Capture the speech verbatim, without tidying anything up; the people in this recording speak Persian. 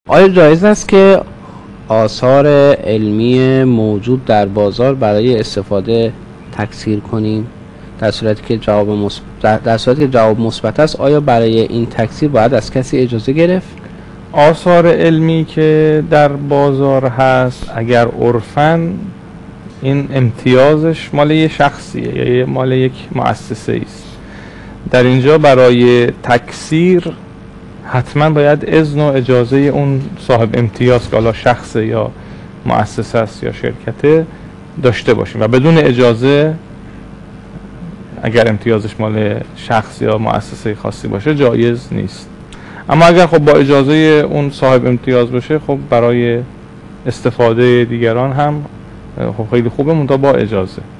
آیا جایز است که آثار علمی موجود در بازار برای استفاده تکثیر کنیم؟ در صورتی که جواب مثبت در, در صورتی که جواب مثبت است، آیا برای این تکثیر باید از کسی اجازه گرفت؟ آثار علمی که در بازار هست اگر عرفاً این امتیازش مال یه شخصیه یا مال یک مؤسسه است، در اینجا برای تکثیر حتما باید اذن و اجازه اون صاحب امتیاز که حالا شخص یا مؤسسه است یا شرکته داشته باشیم و بدون اجازه اگر امتیازش مال شخص یا مؤسسه خاصی باشه جایز نیست. اما اگر خب با اجازه اون صاحب امتیاز باشه خب برای استفاده دیگران هم خب خیلی خوبه، منتها با اجازه.